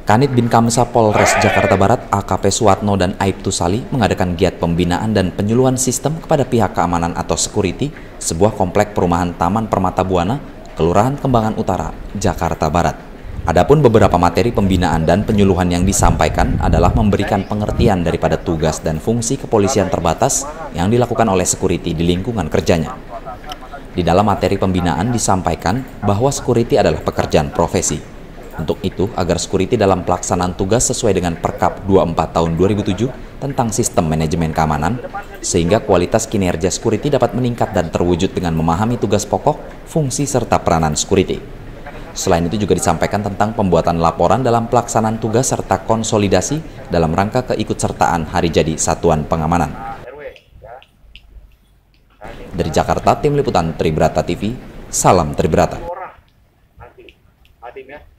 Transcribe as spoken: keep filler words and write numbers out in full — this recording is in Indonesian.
Kanit Binkamsa Polres Jakarta Barat A K P Suatno dan Aibtu Sali mengadakan giat pembinaan dan penyuluhan sistem kepada pihak keamanan atau security sebuah komplek perumahan Taman Permata Buana, Kelurahan Kembangan Utara, Jakarta Barat. Adapun beberapa materi pembinaan dan penyuluhan yang disampaikan adalah memberikan pengertian daripada tugas dan fungsi kepolisian terbatas yang dilakukan oleh security di lingkungan kerjanya. Di dalam materi pembinaan disampaikan bahwa security adalah pekerjaan profesi. Untuk itu, agar security dalam pelaksanaan tugas sesuai dengan Perkap dua puluh empat tahun dua ribu tujuh tentang sistem manajemen keamanan, sehingga kualitas kinerja security dapat meningkat dan terwujud dengan memahami tugas pokok, fungsi, serta peranan security. Selain itu juga disampaikan tentang pembuatan laporan dalam pelaksanaan tugas serta konsolidasi dalam rangka keikutsertaan hari jadi Satuan Pengamanan. Dari Jakarta, Tim Liputan Tribrata T V, salam Tribrata.